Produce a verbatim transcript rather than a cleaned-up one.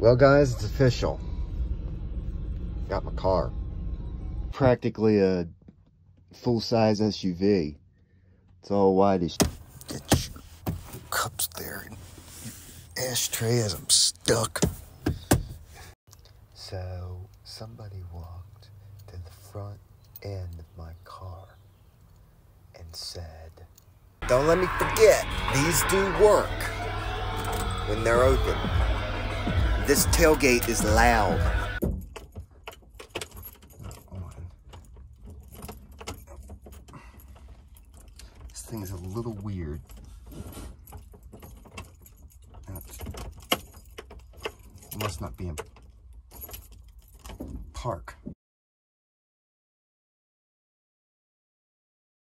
Well guys, it's official. Got my car. Practically a full-size S U V. It's all white as get your cups there and your ashtray as I'm stuck. So somebody walked to the front end of my car and said, "Don't let me forget, these do work when they're open. This tailgate is loud." This thing is a little weird. It must not be in park.